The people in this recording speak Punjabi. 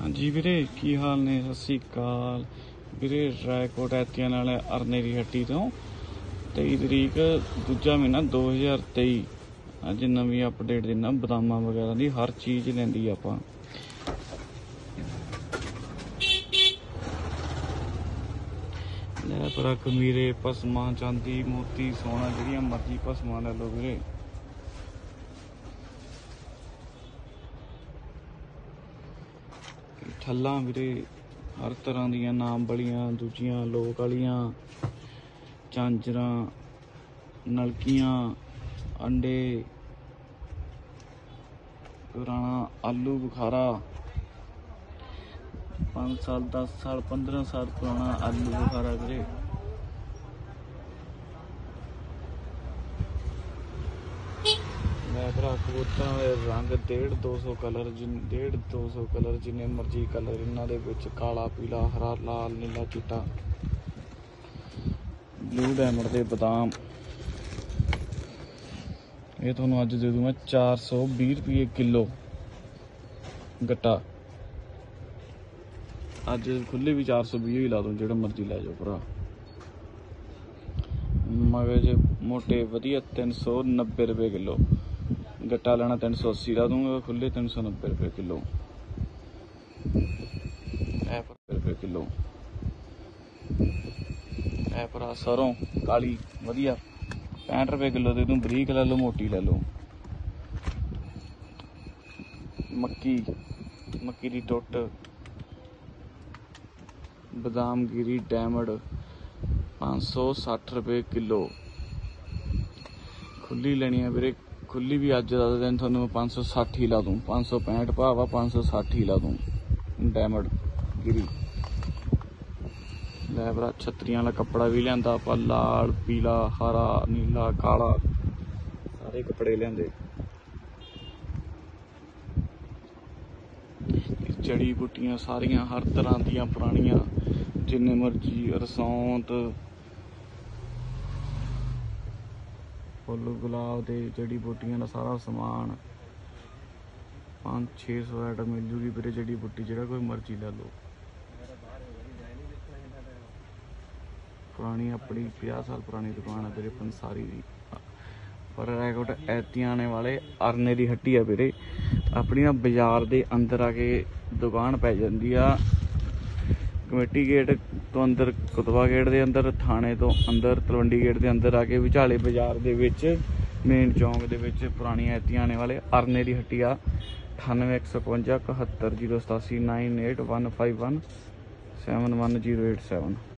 ਹਾਂਜੀ ਵੀਰੇ, ਕੀ ਹਾਲ ਨੇ? ਸਤਿ ਸ਼੍ਰੀ ਅਕਾਲ ਵੀਰੇ। ਰਾਏਕੋਟ ਐਤੀਆਂ ਨਾਲ ਅਰਨੇ ਦੀ ਹੱਟੀ ਤੋਂ 23 ਤਰੀਕ ਦੂਜਾ ਮਹੀਨਾ 2023। ਅੱਜ ਨਵੀਂ ਅਪਡੇਟ ਦਿੰਦਾ ਬਦਾਮਾਂ ਵਗੈਰਾ ਦੀ, ਹਰ ਚੀਜ਼ ਲੈਂਦੀ ਆਪਾਂ। ਲੈ ਭਰਾ, ਕਮੀਰੇ, ਪਸਮਾਂ, ਚਾਂਦੀ, ਮੋਤੀ, ਸੋਨਾ, ਜਿਹੜੀਆਂ ਮਰਜ਼ੀ ਪਸਮਾਂ ਲੈ ਲਓ ਵੀਰੇ। ਠੱਲਾਂ ਵੀਰੇ ਹਰ ਤਰ੍ਹਾਂ ਦੀਆਂ, ਨਾਮ ਵਾਲੀਆਂ, ਦੂਜੀਆਂ ਲੋਕ ਵਾਲੀਆਂ, ਝਾਂਜਰਾਂ, ਨਲਕੀਆਂ, ਅੰਡੇ, ਪੁਰਾਣਾ ਆਲੂ ਬੁਖਾਰਾ, 5 ਸਾਲ 10 ਸਾਲ 15 ਸਾਲ ਪੁਰਾਣਾ ਆਲੂ ਬੁਖਾਰਾ ਵੀਰੇ। ਮੈਂ ਭਰਾ ਕਬੂਤਰਾਂ ਦੇ ਰੰਗ 150-200 ਕਲਰ, 150-200 ਕਲਰ, ਜਿੰਨੇ ਮਰਜ਼ੀ ਕਲਰ ਇਹਨਾਂ ਦੇ ਵਿੱਚ, ਕਾਲਾ, ਪੀਲਾ, ਹਰਾ, ਲਾਲ, ਨੀਲਾ, ਚਿੱਟਾ, ਬਲੂ ਡਾਇਮੰਡ ਦੇ ਬਦਾਮ। ਇਹ ਤੁਹਾਨੂੰ ਅੱਜ ਦੇ ਦੂੰ ਮੈਂ 420 ਰੁਪਏ ਕਿਲੋ ਗੱਟਾ। ਅੱਜ ਖੁੱਲੇ ਵੀ 420 ਹੀ ਲਾ ਦੂੰ, ਜਿਹੜਾ ਮਰਜ਼ੀ ਲੈ ਜਾਓ ਭਰਾ। ਮਗਜ ਮੋਟੇ ਵਧੀਆ 390 ਰੁਪਏ ਕਿਲੋ ਗੱਟਾ। ਲੈਣਾ 380 ਲਾ ਦੂੰਗਾ, ਖੁੱਲੇ 390 ਰੁਪਏ ਕਿਲੋ। ਰੁਪਏ ਕਿਲੋ ਇਹ ਭਰਾ ਸਰੋਂ ਕਾਲੀ ਵਧੀਆ 65 ਰੁਪਏ ਕਿਲੋ ਦੇ ਦੂੰ। ਬਰੀਕ ਲੈ ਲਓ, ਮੋਟੀ ਲੈ ਲਓ। ਮੱਕੀ ਦੀ ਟੁੱਟ, ਬਦਾਮ ਗਿਰੀ ਡਾਇਮੰਡ 560 ਰੁਪਏ ਕਿਲੋ। ਖੁੱਲੀ ਲੈਣੀ ਆ ਵੀਰੇ, ਖੁੱਲੀ ਵੀ ਅੱਜ ਦਾ ਦਿਨ ਤੁਹਾਨੂੰ 560 ਹੀ ਲਾ ਦੂੰ। 565 ਭਾਵ ਆ, 560 ਹੀ ਲਾ ਦੂੰ ਡਾਇਮੰਡ ਗਿਰੀ। ਲੈ ਭਰਾ, ਛੱਤਰੀਆਂ ਵਾਲਾ ਕੱਪੜਾ ਵੀ ਲਿਆਂਦਾ ਆਪਾਂ, ਲਾਲ, ਪੀਲਾ, ਹਰਾ, ਨੀਲਾ, ਕਾਲਾ, ਸਾਰੇ ਕੱਪੜੇ ਲਿਆਂਦੇ। ਜੜੀ ਬੂਟੀਆਂ ਸਾਰੀਆਂ ਹਰ ਤਰ੍ਹਾਂ ਦੀਆਂ ਪੁਰਾਣੀਆਂ, ਜਿੰਨੇ ਮਰਜ਼ੀ, ਰਸੌਂਤ, ਫੁੱਲ ਗੁਲਾਬ ਦੇ, ਜੜੀ ਬੂਟੀਆਂ ਦਾ ਸਾਰਾ ਸਮਾਨ 500-600 ਆਈਟਮ ਮਿਲ ਜੂਗੀ ਵੀਰੇ। ਜੜੀ ਬੂਟੀ ਜਿਹੜਾ ਕੋਈ ਮਰਜ਼ੀ ਲੈ ਲਓ। ਪੁਰਾਣੀ ਆਪਣੀ 50 ਸਾਲ ਪੁਰਾਣੀ ਦੁਕਾਨ ਹੈ ਵੀਰੇ, ਪੰਸਾਰੀ ਦੀ। ਪਰ ਰਾਏਕੋਟ ਐਤੀਆਂ ਆਣੇ ਵਾਲੇ ਅਰਨੇ ਦੀ ਹੱਟੀ ਆ ਵੀਰੇ। ਆਪਣੀ ਨਾ ਬਾਜ਼ਾਰ ਦੇ ਅੰਦਰ ਆ ਕੇ ਦੁਕਾਨ ਪੈ ਜਾਂਦੀ ਆ, ਕਮੇਟੀ ਗੇਟ ਤੋਂ ਅੰਦਰ, ਕੁਤਵਾ ਗੇਟ ਦੇ ਅੰਦਰ, ਥਾਣੇ ਤੋਂ ਅੰਦਰ, ਤਲਵੰਡੀ ਗੇਟ ਦੇ ਅੰਦਰ ਆ ਕੇ ਵਿਚਾਲੇ ਬਾਜ਼ਾਰ ਦੇ ਵਿੱਚ, ਮੇਨ ਚੌਂਕ ਦੇ ਵਿੱਚ ਪੁਰਾਣੀ ਐਤੀਆਂ ਆਣੇ ਵਾਲੇ ਅਰਨੇ ਦੀ ਹੱਟੀ ਆ। 9815571087 9815171087।